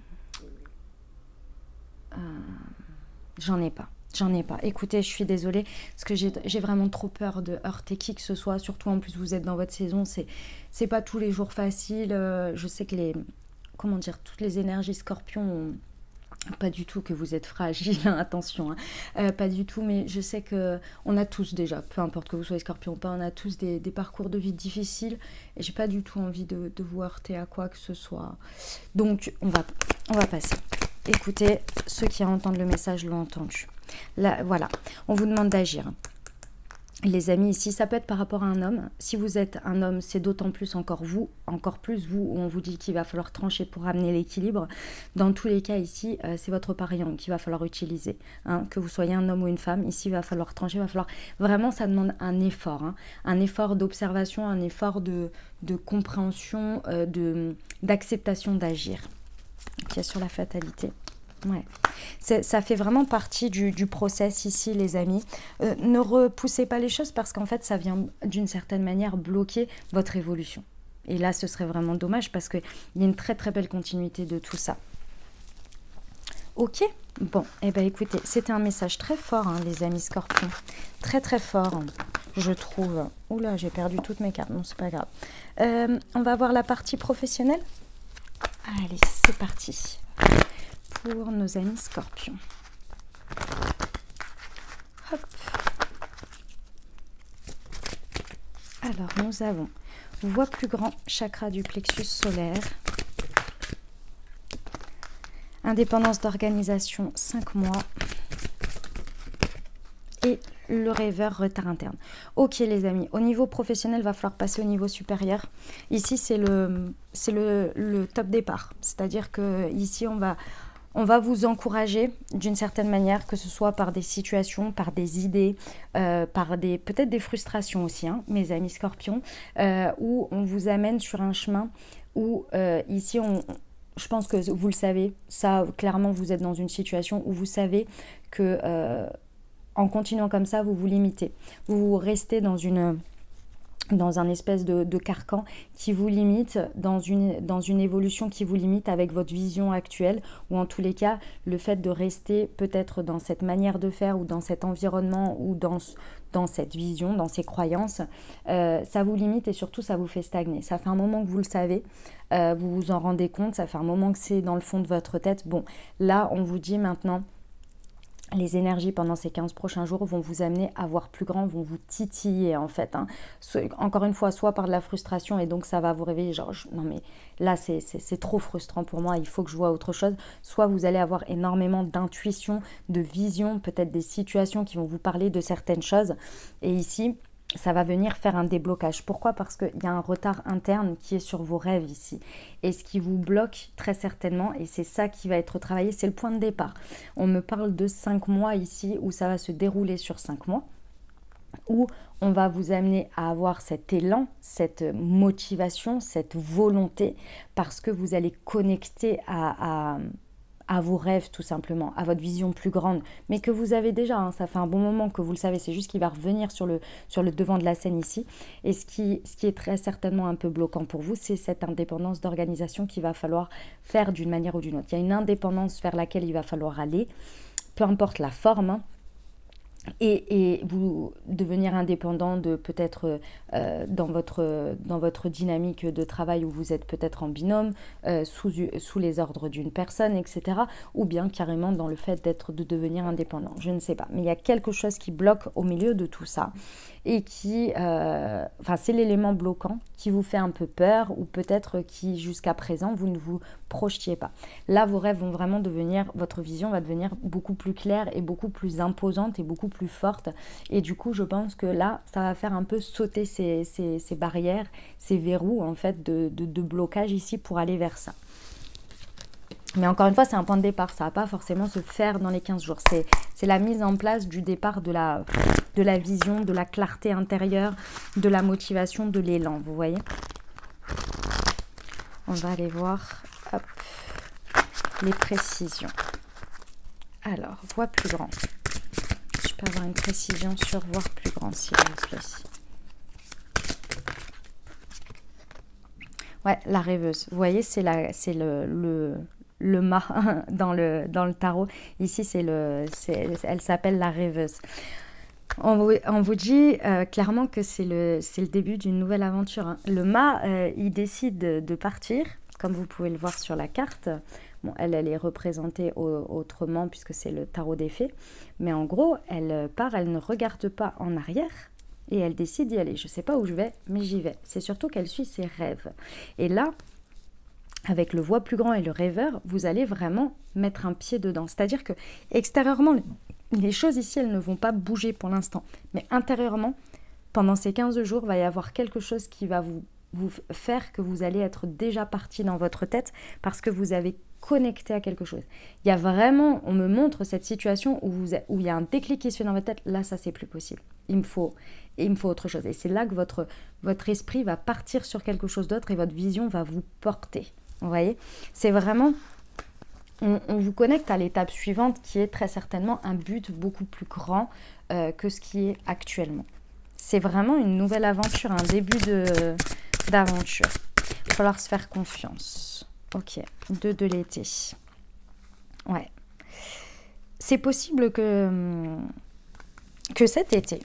euh, j'en ai pas. J'en ai pas. Écoutez, je suis désolée parce que j'ai vraiment trop peur de heurter qui que ce soit. Surtout en plus, vous êtes dans votre saison. C'est c'est pas tous les jours facile. Euh, je sais que les... Comment dire? Toutes les énergies scorpions... Ont, pas du tout que vous êtes fragile, hein, attention. Hein. Euh, pas du tout, mais je sais qu'on a tous déjà, peu importe que vous soyez scorpion ou pas, on a tous des, des parcours de vie difficiles. Et j'ai pas du tout envie de, de vous heurter à quoi que ce soit. Donc, on va, on va passer. Écoutez, ceux qui entendent le message l'ont entendu. Là, voilà, on vous demande d'agir. Les amis, ici, ça peut être par rapport à un homme. Si vous êtes un homme, c'est d'autant plus encore vous, encore plus vous, où on vous dit qu'il va falloir trancher pour amener l'équilibre. Dans tous les cas, ici, euh, c'est votre parion qu'il va falloir utiliser. Hein. Que vous soyez un homme ou une femme, ici, il va falloir trancher, il va falloir... Vraiment, ça demande un effort. Hein. Un effort d'observation, un effort de, de compréhension, euh, de, d'acceptation d'agir. Qui est sur la fatalité. Ouais. Ça fait vraiment partie du, du process ici, les amis. Euh, ne repoussez pas les choses parce qu'en fait, ça vient d'une certaine manière bloquer votre évolution. Et là, ce serait vraiment dommage parce qu'il y a une très très belle continuité de tout ça. Ok? Bon, et eh ben écoutez, c'était un message très fort, hein, les amis scorpions. Très très fort, je trouve. Oula, j'ai perdu toutes mes cartes. Non, c'est pas grave. Euh, on va voir la partie professionnelle. Allez, c'est parti. Pour nos amis scorpions. Hop. Alors, nous avons voie plus grand, chakra du plexus solaire. Indépendance d'organisation, cinq mois. Et le rêveur, retard interne. Ok les amis, au niveau professionnel, il va falloir passer au niveau supérieur. Ici, c'est le, c'est le, le top départ. C'est-à-dire que ici, on va... On va vous encourager d'une certaine manière, que ce soit par des situations, par des idées, euh, par des peut-être des frustrations aussi, hein, mes amis scorpions, euh, où on vous amène sur un chemin où euh, ici, on, je pense que vous le savez, ça clairement vous êtes dans une situation où vous savez que euh, en continuant comme ça, vous vous limitez. Vous restez dans une... dans un espèce de, de carcan qui vous limite, dans une, dans une évolution qui vous limite avec votre vision actuelle, ou en tous les cas, le fait de rester peut-être dans cette manière de faire, ou dans cet environnement, ou dans, dans cette vision, dans ces croyances, euh, ça vous limite et surtout ça vous fait stagner. Ça fait un moment que vous le savez, euh, vous vous en rendez compte, ça fait un moment que c'est dans le fond de votre tête. Bon, là on vous dit maintenant, les énergies pendant ces quinze prochains jours vont vous amener à voir plus grand, vont vous titiller en fait. Hein. Encore une fois, soit par de la frustration et donc ça va vous réveiller, genre je, non mais là c'est trop frustrant pour moi, il faut que je vois autre chose. Soit vous allez avoir énormément d'intuition, de vision, peut-être des situations qui vont vous parler de certaines choses. Et ici, ça va venir faire un déblocage. Pourquoi? Parce qu'il y a un retard interne qui est sur vos rêves ici. Et ce qui vous bloque très certainement, et c'est ça qui va être travaillé, c'est le point de départ. On me parle de cinq mois ici, où ça va se dérouler sur cinq mois, où on va vous amener à avoir cet élan, cette motivation, cette volonté, parce que vous allez connecter à... à à vos rêves tout simplement, à votre vision plus grande, mais que vous avez déjà, hein, ça fait un bon moment que vous le savez, c'est juste qu'il va revenir sur le, sur le devant de la scène ici. Et ce qui, ce qui est très certainement un peu bloquant pour vous, c'est cette indépendance d'organisation qu'il va falloir faire d'une manière ou d'une autre. Il y a une indépendance vers laquelle il va falloir aller, peu importe la forme, hein. Et, et vous devenir indépendant de peut-être euh, dans, votre, dans votre dynamique de travail où vous êtes peut-être en binôme, euh, sous, sous les ordres d'une personne, et cetera. Ou bien carrément dans le fait d'être de devenir indépendant. Je ne sais pas. Mais il y a quelque chose qui bloque au milieu de tout ça. Et qui, euh, enfin c'est l'élément bloquant qui vous fait un peu peur ou peut-être qui jusqu'à présent vous ne vous projetiez pas. Là vos rêves vont vraiment devenir, votre vision va devenir beaucoup plus claire et beaucoup plus imposante et beaucoup plus forte. Et du coup je pense que là ça va faire un peu sauter ces, ces, ces barrières, ces verrous en fait de, de, de blocage ici pour aller vers ça. Mais encore une fois, c'est un point de départ. Ça ne va pas forcément se faire dans les quinze jours. C'est la mise en place du départ de la, de la vision, de la clarté intérieure, de la motivation, de l'élan. Vous voyez? On va aller voir hop, les précisions. Alors, voix plus grand. Je peux avoir une précision sur voir plus grand, s'il vous plaît. Ouais, la rêveuse. Vous voyez, c'est le... le le mât dans le, dans le tarot. Ici, c'est le, elle s'appelle la rêveuse. On vous, on vous dit euh, clairement que c'est le, le début d'une nouvelle aventure. Hein. Le mât, euh, il décide de, de partir, comme vous pouvez le voir sur la carte. Bon, elle, elle est représentée au, autrement puisque c'est le tarot des fées. Mais en gros, elle part, elle ne regarde pas en arrière. Et elle décide d'y aller. Je ne sais pas où je vais, mais j'y vais. C'est surtout qu'elle suit ses rêves. Et là, avec le voix plus grand et le rêveur, vous allez vraiment mettre un pied dedans. C'est-à-dire que extérieurement, les choses ici, elles ne vont pas bouger pour l'instant. Mais intérieurement, pendant ces quinze jours, il va y avoir quelque chose qui va vous, vous faire que vous allez être déjà parti dans votre tête parce que vous avez connecté à quelque chose. Il y a vraiment, on me montre cette situation où, vous, où il y a un déclic qui se fait dans votre tête. Là, ça, c'est plus possible. Il me faut, il me faut autre chose. Et c'est là que votre, votre esprit va partir sur quelque chose d'autre et votre vision va vous porter. Vous voyez, c'est vraiment, on, on vous connecte à l'étape suivante qui est très certainement un but beaucoup plus grand euh, que ce qui est actuellement. C'est vraiment une nouvelle aventure, un début d'aventure. Il va falloir se faire confiance. Ok, deux de l'été. Ouais. C'est possible que, que cet été,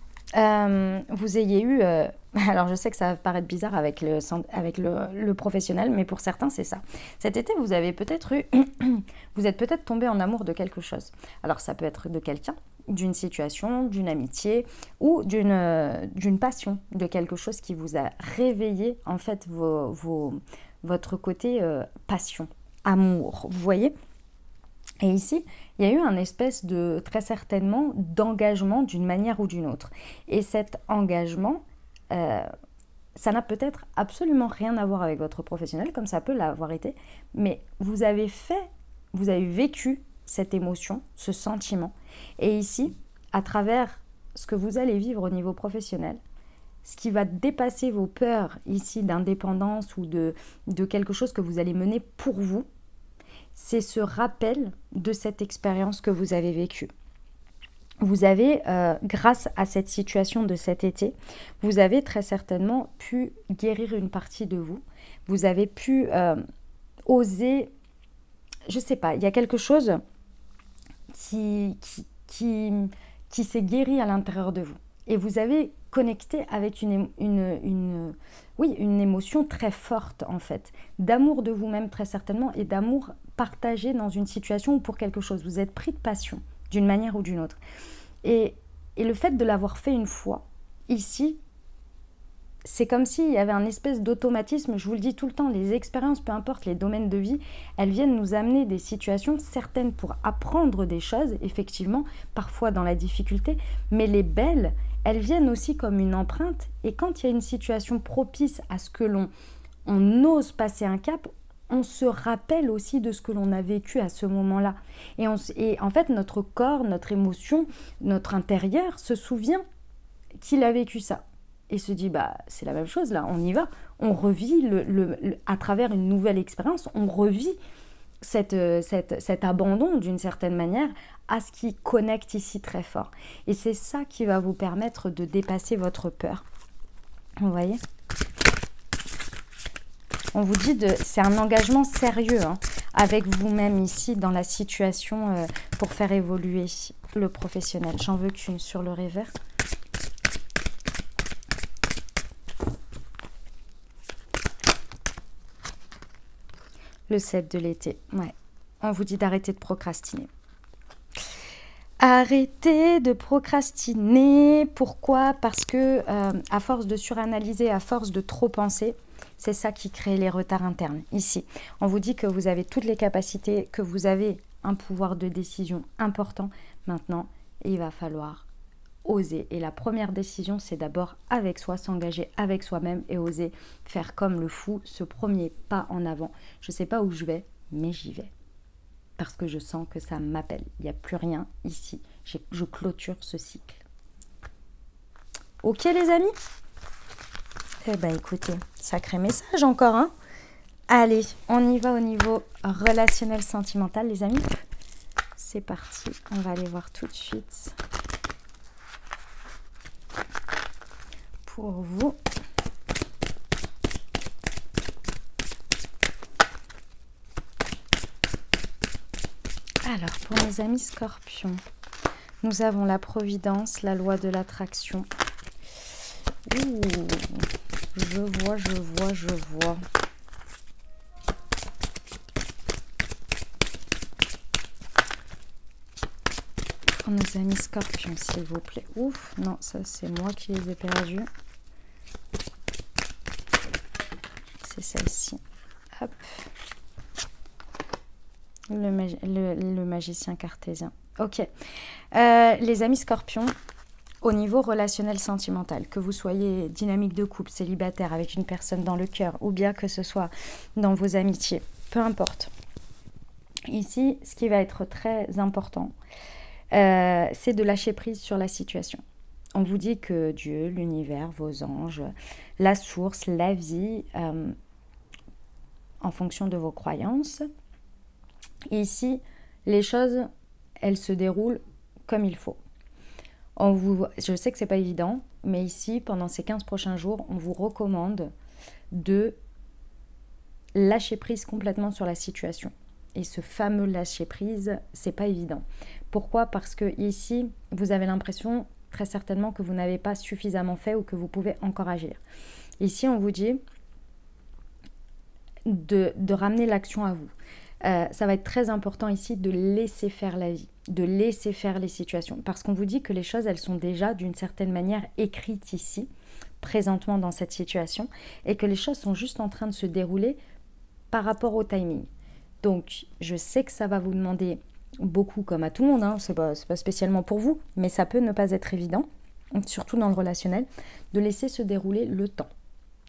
euh, vous ayez eu... Euh, alors je sais que ça va paraître bizarre avec le, avec le, le professionnel, mais pour certains c'est ça. Cet été vous avez peut-être eu, vous êtes peut-être tombé en amour de quelque chose. Alors ça peut être de quelqu'un, d'une situation, d'une amitié ou d'une d'une passion, de quelque chose qui vous a réveillé en fait vos, vos, votre côté euh, passion, amour, vous voyez. Et ici, il y a eu un espèce de, très certainement, d'engagement d'une manière ou d'une autre. Et cet engagement, Euh, ça n'a peut-être absolument rien à voir avec votre professionnel, comme ça peut l'avoir été, mais vous avez fait vous avez vécu cette émotion, ce sentiment. Et ici, à travers ce que vous allez vivre au niveau professionnel, ce qui va dépasser vos peurs ici d'indépendance ou de, de quelque chose que vous allez mener pour vous, c'est ce rappel de cette expérience que vous avez vécue. Vous avez, euh, grâce à cette situation de cet été, vous avez très certainement pu guérir une partie de vous. Vous avez pu euh, oser, je ne sais pas, il y a quelque chose qui, qui, qui, qui s'est guéri à l'intérieur de vous. Et vous avez connecté avec une, une, une, oui, une émotion très forte en fait, d'amour de vous-même très certainement et d'amour partagé dans une situation ou pour quelque chose. Vous êtes pris de passion d'une manière ou d'une autre. Et, et le fait de l'avoir fait une fois, ici, c'est comme s'il y avait un espèce d'automatisme. Je vous le dis tout le temps, les expériences, peu importe les domaines de vie, elles viennent nous amener des situations certaines pour apprendre des choses, effectivement, parfois dans la difficulté, mais les belles, elles viennent aussi comme une empreinte. Et quand il y a une situation propice à ce que l'on on ose passer un cap, on se rappelle aussi de ce que l'on a vécu à ce moment-là. Et, on, et en fait, notre corps, notre émotion, notre intérieur se souvient qu'il a vécu ça. Et se dit, bah, c'est la même chose là, on y va. On revit, le, le, le, à travers une nouvelle expérience, on revit cette, cette, cet abandon d'une certaine manière à ce qui connecte ici très fort. Et c'est ça qui va vous permettre de dépasser votre peur. Vous voyez ? On vous dit, de, c'est un engagement sérieux hein, avec vous-même ici dans la situation euh, pour faire évoluer le professionnel. J'en veux qu'une sur le revers. Le sept de l'été, ouais. On vous dit d'arrêter de procrastiner. Arrêtez de procrastiner. Pourquoi ? Parce que euh, à force de suranalyser, à force de trop penser, c'est ça qui crée les retards internes. Ici, on vous dit que vous avez toutes les capacités, que vous avez un pouvoir de décision important. Maintenant, il va falloir oser. Et la première décision, c'est d'abord avec soi, s'engager avec soi-même et oser faire comme le fou, ce premier pas en avant. Je ne sais pas où je vais, mais j'y vais. Parce que je sens que ça m'appelle. Il n'y a plus rien ici. J'ai, je clôture ce cycle. Ok les amis ? Eh bien écoutez, sacré message encore. Hein ? Allez, on y va au niveau relationnel sentimental les amis. C'est parti, on va aller voir tout de suite. Pour vous. Alors, pour mes amis scorpions, nous avons la providence, la loi de l'attraction. Ouh, je vois, je vois, je vois. Pour nos amis scorpions, s'il vous plaît. Ouf, non, ça c'est moi qui les ai perdus. C'est celle-ci. Hop. Le, magi le, le magicien cartésien. Ok. Euh, les amis scorpions, au niveau relationnel sentimental, que vous soyez dynamique de couple, célibataire, avec une personne dans le cœur, ou bien que ce soit dans vos amitiés, peu importe. Ici, ce qui va être très important, euh, c'est de lâcher prise sur la situation. On vous dit que Dieu, l'univers, vos anges, la source, la vie, euh, en fonction de vos croyances, et ici, les choses, elles se déroulent comme il faut. On vous, je sais que ce n'est pas évident, mais ici, pendant ces quinze prochains jours, on vous recommande de lâcher prise complètement sur la situation. Et ce fameux lâcher prise, ce n'est pas évident. Pourquoi ? Parce que ici, vous avez l'impression très certainement que vous n'avez pas suffisamment fait ou que vous pouvez encore agir. Ici, on vous dit de, de ramener l'action à vous. Euh, ça va être très important ici de laisser faire la vie, de laisser faire les situations. Parce qu'on vous dit que les choses, elles sont déjà d'une certaine manière écrites ici, présentement dans cette situation, et que les choses sont juste en train de se dérouler par rapport au timing. Donc, je sais que ça va vous demander beaucoup, comme à tout le monde, hein, c'est pas, c'est pas spécialement pour vous, mais ça peut ne pas être évident, surtout dans le relationnel, de laisser se dérouler le temps. D'accord ?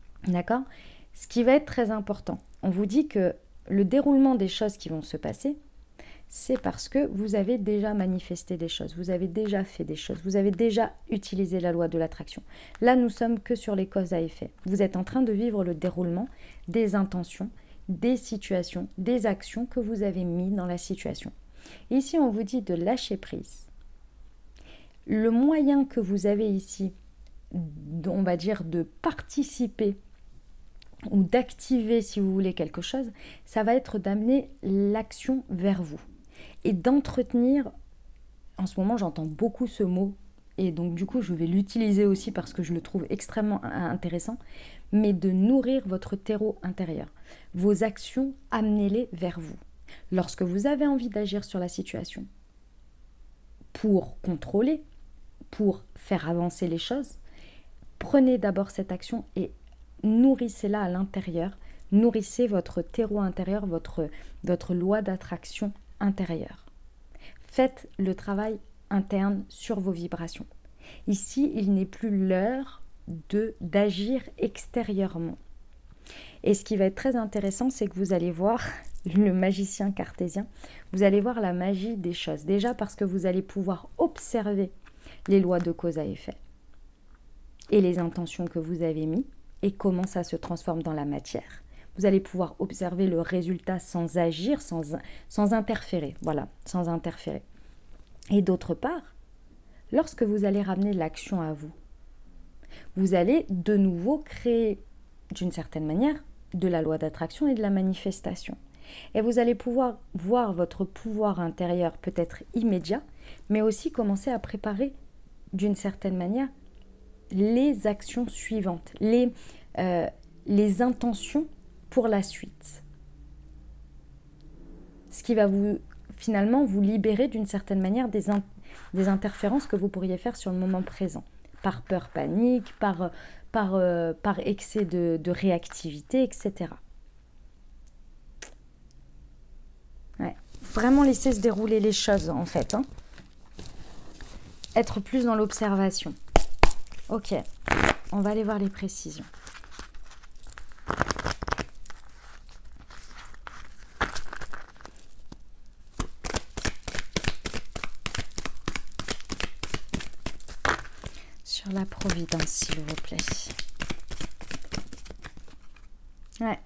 Ce qui va être très important, on vous dit que le déroulement des choses qui vont se passer, c'est parce que vous avez déjà manifesté des choses, vous avez déjà fait des choses, vous avez déjà utilisé la loi de l'attraction. Là, nous sommes que sur les causes à effet. Vous êtes en train de vivre le déroulement des intentions, des situations, des actions que vous avez mis dans la situation. Et ici, on vous dit de lâcher prise. Le moyen que vous avez ici, on va dire, de participer ou d'activer, si vous voulez, quelque chose, ça va être d'amener l'action vers vous et d'entretenir. En ce moment, j'entends beaucoup ce mot et donc du coup, je vais l'utiliser aussi parce que je le trouve extrêmement intéressant, mais de nourrir votre terreau intérieur. Vos actions, amenez-les vers vous. Lorsque vous avez envie d'agir sur la situation pour contrôler, pour faire avancer les choses, prenez d'abord cette action et nourrissez-la à l'intérieur, nourrissez votre terreau intérieur, votre, votre loi d'attraction intérieure. Faites le travail interne sur vos vibrations. Ici, il n'est plus l'heure de d'agir extérieurement. Et ce qui va être très intéressant, c'est que vous allez voir le magicien cartésien, vous allez voir la magie des choses. Déjà parce que vous allez pouvoir observer les lois de cause à effet et les intentions que vous avez mises et comment ça se transforme dans la matière. Vous allez pouvoir observer le résultat sans agir, sans, sans interférer. Voilà, sans interférer. Et d'autre part, lorsque vous allez ramener l'action à vous, vous allez de nouveau créer, d'une certaine manière, de la loi d'attraction et de la manifestation. Et vous allez pouvoir voir votre pouvoir intérieur peut-être immédiat, mais aussi commencer à préparer, d'une certaine manière, les actions suivantes, les, euh, les intentions pour la suite. Ce qui va vous, finalement, vous libérer d'une certaine manière des, in des interférences que vous pourriez faire sur le moment présent, par peur, panique, par, par, euh, par excès de, de réactivité, et cetera. Ouais. Vraiment laisser se dérouler les choses, en fait. Hein. Être plus dans l'observation. Ok, on va aller voir les précisions. Sur la providence, s'il vous plaît. Ouais.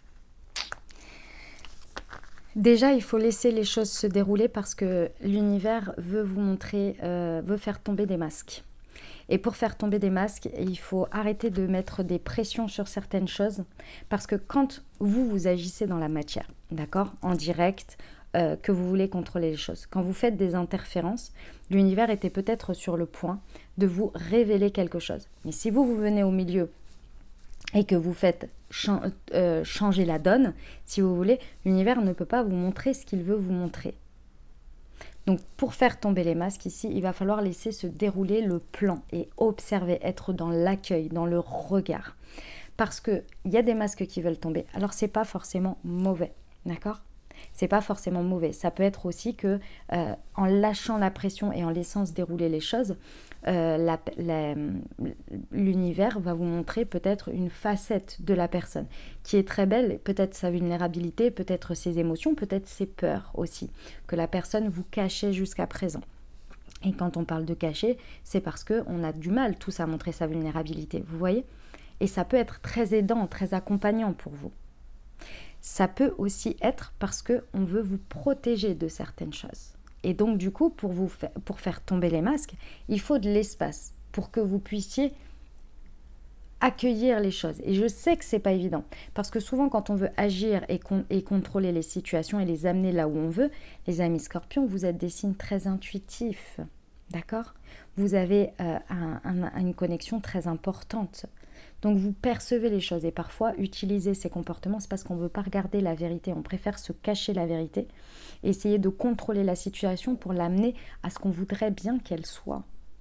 Déjà, il faut laisser les choses se dérouler parce que l'univers veut vous montrer, euh, veut faire tomber des masques. Et pour faire tomber des masques, il faut arrêter de mettre des pressions sur certaines choses parce que quand vous, vous agissez dans la matière, d'accord, en direct, euh, que vous voulez contrôler les choses, quand vous faites des interférences, l'univers était peut-être sur le point de vous révéler quelque chose. Mais si vous, vous venez au milieu et que vous faites chan euh, changer la donne, si vous voulez, l'univers ne peut pas vous montrer ce qu'il veut vous montrer. Donc, pour faire tomber les masques ici, il va falloir laisser se dérouler le plan et observer, être dans l'accueil, dans le regard. Parce qu'il y a des masques qui veulent tomber. Alors, ce n'est pas forcément mauvais, d'accord ? C'est pas forcément mauvais. Ça peut être aussi que euh, en lâchant la pression et en laissant se dérouler les choses, euh, l'univers va vous montrer peut-être une facette de la personne qui est très belle, peut-être sa vulnérabilité, peut-être ses émotions, peut-être ses peurs aussi, que la personne vous cachait jusqu'à présent. Et quand on parle de cacher, c'est parce qu'on a du mal tous à montrer sa vulnérabilité, vous voyez ? Et ça peut être très aidant, très accompagnant pour vous. Ça peut aussi être parce qu'on veut vous protéger de certaines choses. Et donc, du coup, pour, vous fa pour faire tomber les masques, il faut de l'espace pour que vous puissiez accueillir les choses. Et je sais que ce n'est pas évident. Parce que souvent, quand on veut agir et, con et contrôler les situations et les amener là où on veut, les amis scorpions, vous êtes des signes très intuitifs. D'accord ? Vous avez euh, un, un, une connexion très importante. Donc vous percevez les choses et parfois utiliser ces comportements, c'est parce qu'on ne veut pas regarder la vérité, on préfère se cacher la vérité, essayer de contrôler la situation pour l'amener à ce qu'on voudrait bien qu'elle soit.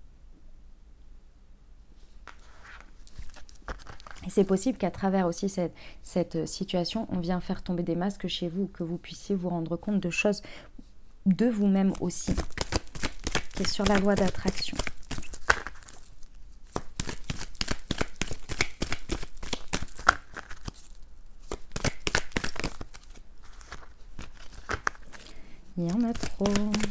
Et c'est possible qu'à travers aussi cette, cette situation, on vient faire tomber des masques chez vous, que vous puissiez vous rendre compte de choses de vous-même aussi, qui est sur la loi d'attraction. Il y en a trop.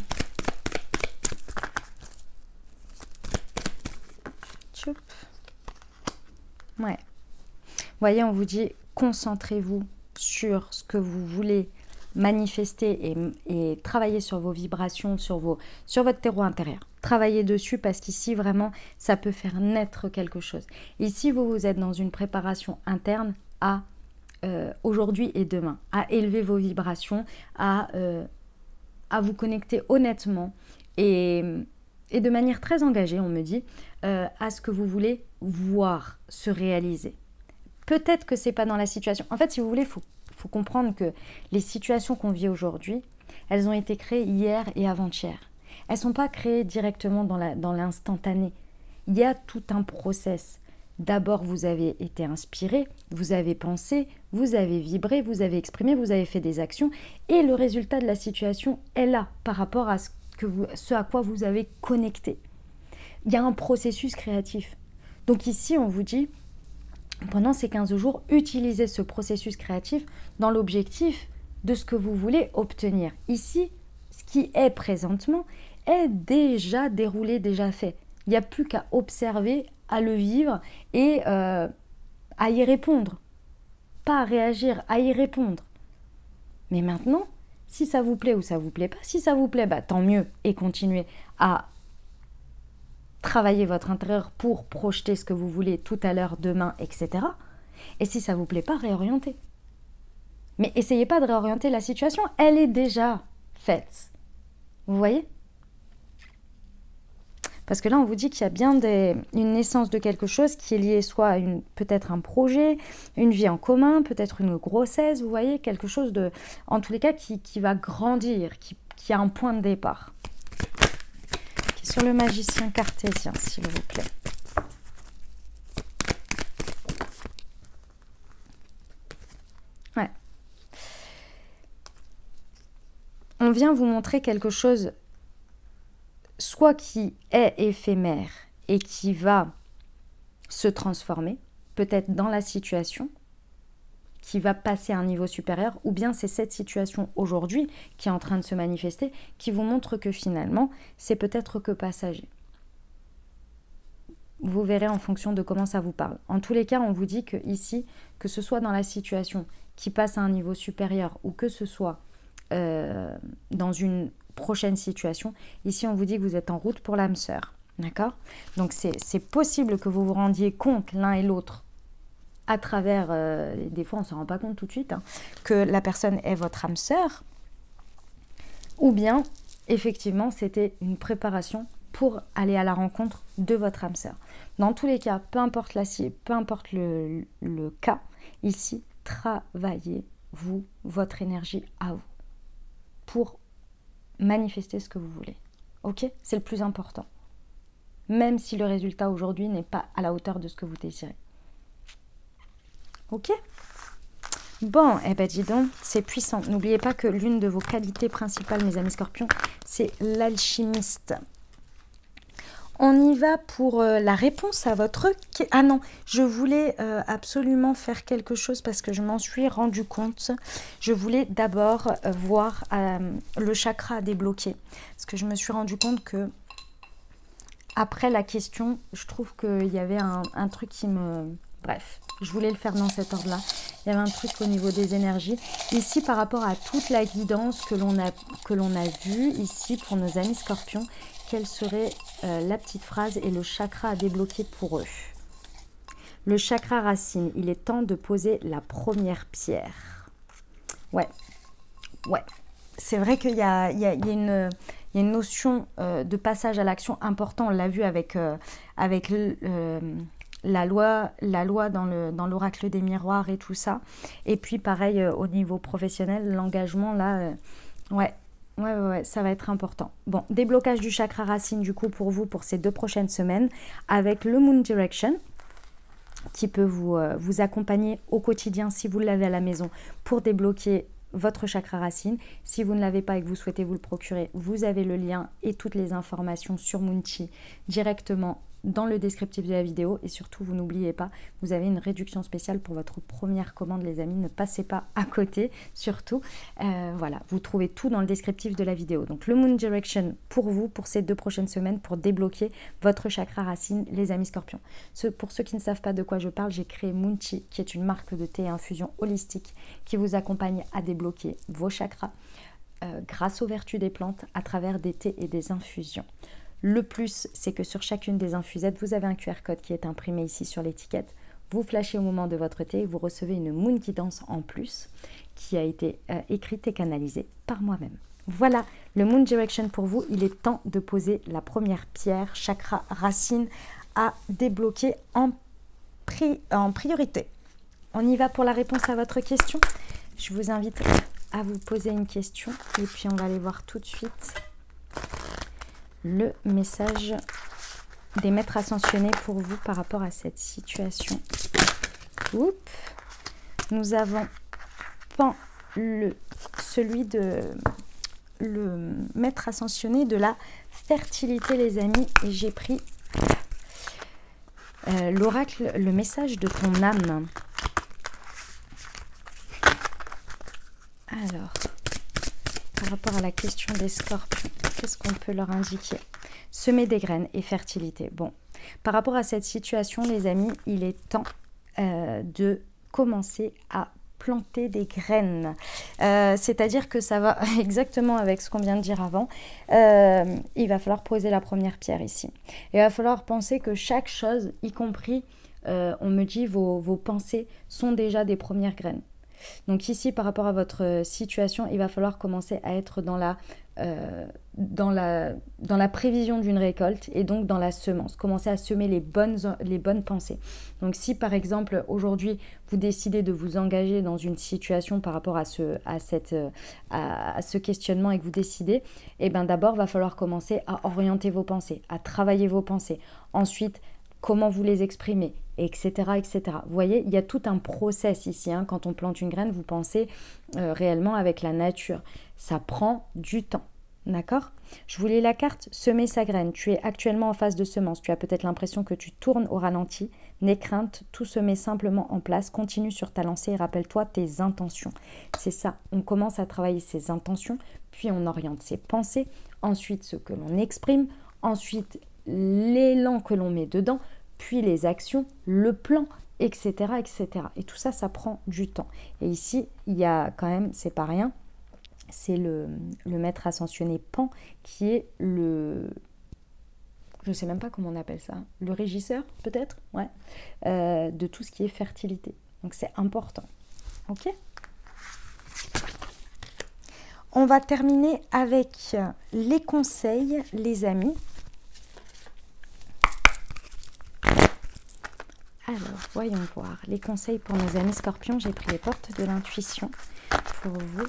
Tchoup. Ouais. Vous voyez, on vous dit, concentrez-vous sur ce que vous voulez manifester et, et travailler sur vos vibrations, sur, vos, sur votre terreau intérieur. Travaillez dessus parce qu'ici, vraiment, ça peut faire naître quelque chose. Ici, vous, vous êtes dans une préparation interne à euh, aujourd'hui et demain, à élever vos vibrations, à, euh, à vous connecter honnêtement et, et de manière très engagée, on me dit, euh, à ce que vous voulez voir se réaliser. Peut-être que ce n'est pas dans la situation. En fait, si vous voulez, il faut, faut comprendre que les situations qu'on vit aujourd'hui, elles ont été créées hier et avant-hier. Elles ne sont pas créées directement dans la, dans l'instantané. Il y a tout un process. D'abord, vous avez été inspiré, vous avez pensé, vous avez vibré, vous avez exprimé, vous avez fait des actions et le résultat de la situation est là par rapport à ce, que vous, ce à quoi vous avez connecté. Il y a un processus créatif. Donc ici, on vous dit, pendant ces quinze jours, utilisez ce processus créatif dans l'objectif de ce que vous voulez obtenir. Ici, ce qui est présentement est déjà déroulé, déjà fait. Il n'y a plus qu'à observer, à le vivre et euh, à y répondre. Pas à réagir, à y répondre. Mais maintenant, si ça vous plaît ou ça vous plaît pas, si ça vous plaît, bah, tant mieux et continuez à travailler votre intérieur pour projeter ce que vous voulez tout à l'heure, demain, et cetera. Et si ça ne vous plaît pas, réorientez. Mais essayez pas de réorienter la situation, elle est déjà faite. Vous voyez? Parce que là, on vous dit qu'il y a bien des, une naissance de quelque chose qui est lié soit à une, peut-être un projet, une vie en commun, peut-être une grossesse, vous voyez, quelque chose de, en tous les cas, qui, qui va grandir, qui, qui a un point de départ. Sur le magicien cartésien, s'il vous plaît. Ouais. On vient vous montrer quelque chose, soit qui est éphémère et qui va se transformer, peut-être dans la situation, qui va passer à un niveau supérieur, ou bien c'est cette situation aujourd'hui qui est en train de se manifester, qui vous montre que finalement, c'est peut-être que passager. Vous verrez en fonction de comment ça vous parle. En tous les cas, on vous dit que ici, que ce soit dans la situation qui passe à un niveau supérieur, ou que ce soit euh, dans une prochaine situation, ici on vous dit que vous êtes en route pour l'âme sœur. D'accord? Donc c'est possible que vous vous rendiez compte l'un et l'autre à travers, euh, des fois on ne se rend pas compte tout de suite, hein, que la personne est votre âme sœur, ou bien effectivement c'était une préparation pour aller à la rencontre de votre âme sœur. Dans tous les cas, peu importe la peu importe le, le cas, ici, travaillez vous, votre énergie à vous, pour manifester ce que vous voulez. Ok? C'est le plus important. Même si le résultat aujourd'hui n'est pas à la hauteur de ce que vous désirez. Ok? Bon, eh ben dis donc, c'est puissant. N'oubliez pas que l'une de vos qualités principales, mes amis scorpions, c'est l'alchimiste. On y va pour euh, la réponse à votre... Ah non, je voulais euh, absolument faire quelque chose parce que je m'en suis rendu compte. Je voulais d'abord euh, voir euh, le chakra débloqué. Parce que je me suis rendu compte que après la question, je trouve qu'il y avait un, un truc qui me... Bref, je voulais le faire dans cet ordre-là. Il y avait un truc au niveau des énergies. Ici, par rapport à toute la guidance que l'on a, que l'on a vue ici pour nos amis scorpions, quelle serait euh, la petite phrase et le chakra à débloquer pour eux? Le chakra racine, il est temps de poser la première pierre. Ouais, ouais. C'est vrai qu'il y a, il y a, il y a une... Il y a une notion euh, de passage à l'action important, on l'a vu avec, euh, avec le, euh, la loi, la loi dans le, dans l'oracle des miroirs et tout ça. Et puis pareil euh, au niveau professionnel, l'engagement là, euh, ouais, ouais, ouais, ouais, ça va être important. Bon, déblocage du chakra racine du coup pour vous pour ces deux prochaines semaines avec le Moon Direction qui peut vous, euh, vous accompagner au quotidien si vous l'avez à la maison pour débloquer votre chakra racine. Si vous ne l'avez pas et que vous souhaitez vous le procurer, vous avez le lien et toutes les informations sur Moonchi directement dans le descriptif de la vidéo. Et surtout, vous n'oubliez pas, vous avez une réduction spéciale pour votre première commande, les amis. Ne passez pas à côté, surtout. Euh, voilà, vous trouvez tout dans le descriptif de la vidéo. Donc, le Moon Direction pour vous, pour ces deux prochaines semaines, pour débloquer votre chakra racine, les amis scorpions. Ce, pour ceux qui ne savent pas de quoi je parle, j'ai créé Moonchi, qui est une marque de thé et infusion holistique qui vous accompagne à débloquer vos chakras euh, grâce aux vertus des plantes à travers des thés et des infusions. Le plus, c'est que sur chacune des infusettes, vous avez un Q R code qui est imprimé ici sur l'étiquette. Vous flashez au moment de votre thé et vous recevez une Moon Guidance en plus qui a été euh, écrite et canalisée par moi-même. Voilà le Moon Direction pour vous. Il est temps de poser la première pierre, chakra racine, à débloquer en, pri en priorité. On y va pour la réponse à votre question. Je vous invite à vous poser une question et puis on va aller voir tout de suite le message des maîtres ascensionnés pour vous par rapport à cette situation. Oups. Nous avons Pan, le, celui de le maître ascensionné de la fertilité, les amis, et j'ai pris euh, l'oracle, le message de ton âme. Alors, par rapport à la question des scorpions, qu'est-ce qu'on peut leur indiquer? Semer des graines et fertilité. Bon, par rapport à cette situation, les amis, il est temps euh, de commencer à planter des graines. Euh, C'est-à-dire que ça va exactement avec ce qu'on vient de dire avant. Euh, il va falloir poser la première pierre ici. Il va falloir penser que chaque chose, y compris, euh, on me dit, vos, vos pensées sont déjà des premières graines. Donc ici, par rapport à votre situation, il va falloir commencer à être dans la, euh, dans la, dans la prévision d'une récolte et donc dans la semence. Commencer à semer les bonnes, les bonnes pensées. Donc si par exemple, aujourd'hui, vous décidez de vous engager dans une situation par rapport à ce, à cette, à, à ce questionnement et que vous décidez, eh bien d'abord, il va falloir commencer à orienter vos pensées, à travailler vos pensées. Ensuite, comment vous les exprimez, et cetera, et cetera. Vous voyez, il y a tout un process ici. Hein. Quand on plante une graine, vous pensez euh, réellement avec la nature. Ça prend du temps, d'accord? Je vous lis la carte. Semer sa graine. Tu es actuellement en phase de semence. Tu as peut-être l'impression que tu tournes au ralenti. N'aie crainte, tout se met simplement en place. Continue sur ta lancée et rappelle-toi tes intentions. C'est ça, on commence à travailler ses intentions, puis on oriente ses pensées, ensuite ce que l'on exprime, ensuite l'élan que l'on met dedans, puis les actions, le plan, et cetera, et cetera. Et tout ça, ça prend du temps. Et ici, il y a quand même, c'est pas rien, c'est le, le maître ascensionné Pan qui est le, je ne sais même pas comment on appelle ça, le régisseur peut-être, ouais, euh, de tout ce qui est fertilité. Donc c'est important. Ok ? On va terminer avec les conseils, les amis. Alors, voyons voir. Les conseils pour nos amis scorpions. J'ai pris les portes de l'intuition pour vous.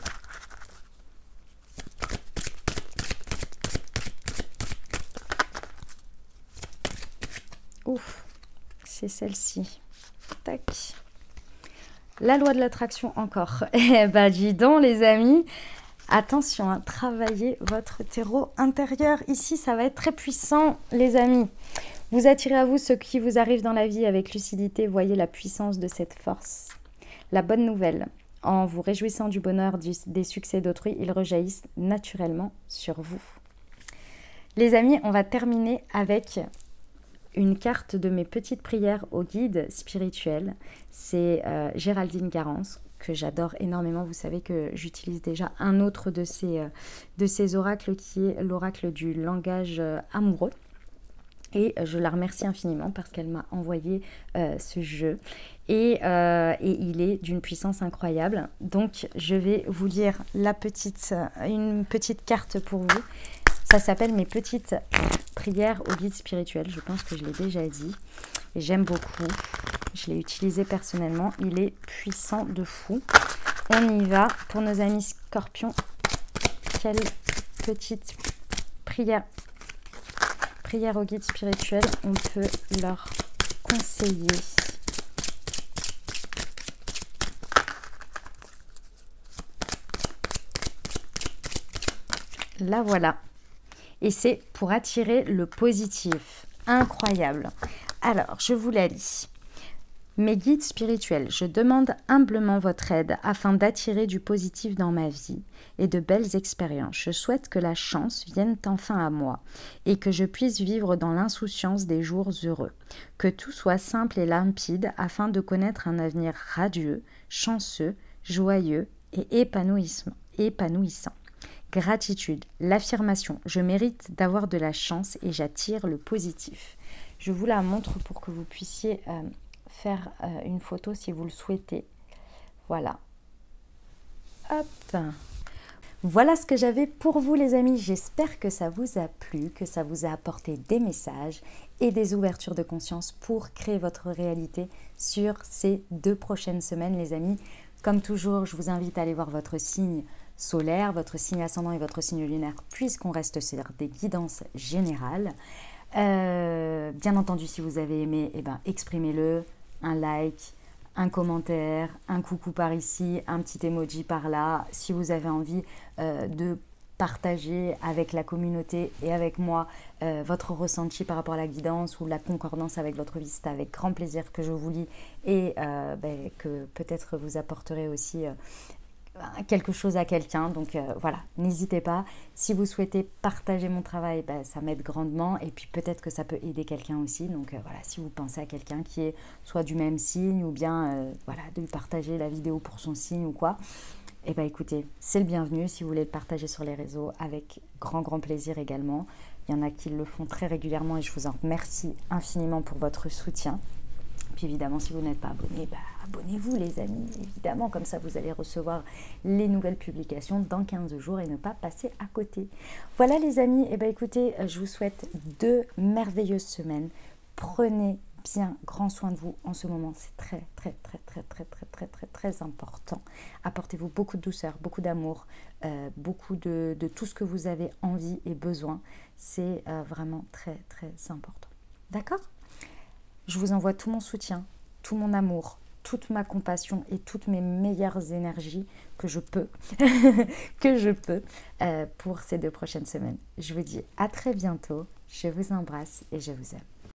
Ouf, c'est celle-ci. Tac. La loi de l'attraction encore. Eh ben, dis donc, les amis. Attention, hein, travaillez votre terreau intérieur. Ici, ça va être très puissant, les amis. Vous attirez à vous ce qui vous arrive dans la vie avec lucidité. Voyez la puissance de cette force. La bonne nouvelle, en vous réjouissant du bonheur du, des succès d'autrui, ils rejaillissent naturellement sur vous. Les amis, on va terminer avec une carte de mes petites prières au guide spirituel. C'est euh, Géraldine Garance, que j'adore énormément. Vous savez que j'utilise déjà un autre de ces, euh, de ces oracles qui est l'oracle du langage euh, amoureux. Et je la remercie infiniment parce qu'elle m'a envoyé euh, ce jeu. Et, euh, et il est d'une puissance incroyable. Donc, je vais vous lire la petite, une petite carte pour vous. Ça s'appelle « Mes petites prières au guide spirituel ». Je pense que je l'ai déjà dit. Et j'aime beaucoup. Je l'ai utilisé personnellement. Il est puissant de fou. On y va. Pour nos amis scorpions, quelle petite prière Prière au guide spirituel, on peut leur conseiller. La voilà. Et c'est pour attirer le positif. incroyable. Alors, je vous la lis. Mes guides spirituels, je demande humblement votre aide afin d'attirer du positif dans ma vie et de belles expériences. Je souhaite que la chance vienne enfin à moi et que je puisse vivre dans l'insouciance des jours heureux. Que tout soit simple et limpide afin de connaître un avenir radieux, chanceux, joyeux et épanouissant. Gratitude, l'affirmation, je mérite d'avoir de la chance et j'attire le positif. Je vous la montre pour que vous puissiez euh, faire euh, une photo si vous le souhaitez. Voilà. Hop. Voilà ce que j'avais pour vous les amis. J'espère que ça vous a plu, que ça vous a apporté des messages et des ouvertures de conscience pour créer votre réalité sur ces deux prochaines semaines les amis. Comme toujours, je vous invite à aller voir votre signe solaire, votre signe ascendant et votre signe lunaire puisqu'on reste sur des guidances générales. Euh, bien entendu, si vous avez aimé, eh ben, exprimez-le, un like, un commentaire, un coucou par ici, un petit emoji par là. Si vous avez envie euh, de partager avec la communauté et avec moi euh, votre ressenti par rapport à la guidance ou la concordance avec votre vie, c'est avec grand plaisir que je vous lis et euh, ben, que peut-être vous apporterez aussi euh, quelque chose à quelqu'un. Donc euh, voilà, n'hésitez pas. Si vous souhaitez partager mon travail, ben, ça m'aide grandement et puis peut-être que ça peut aider quelqu'un aussi. Donc euh, voilà, si vous pensez à quelqu'un qui est soit du même signe ou bien euh, voilà, de lui partager la vidéo pour son signe ou quoi, et eh ben écoutez, c'est le bienvenu. Si vous voulez le partager sur les réseaux, avec grand grand plaisir également. Il y en a qui le font très régulièrement et je vous en remercie infiniment pour votre soutien. Puis évidemment, si vous n'êtes pas abonné, bah, abonnez-vous les amis, évidemment, comme ça vous allez recevoir les nouvelles publications dans quinze jours et ne pas passer à côté. Voilà les amis, et bah, écoutez, je vous souhaite deux merveilleuses semaines. Prenez bien grand soin de vous en ce moment, c'est très très très très très très très très très important. Apportez-vous beaucoup de douceur, beaucoup d'amour, euh, beaucoup de, de tout ce que vous avez envie et besoin. C'est euh, vraiment très très important. D'accord ? Je vous envoie tout mon soutien, tout mon amour, toute ma compassion et toutes mes meilleures énergies que je peux, que je peux euh, pour ces deux prochaines semaines. Je vous dis à très bientôt, je vous embrasse et je vous aime.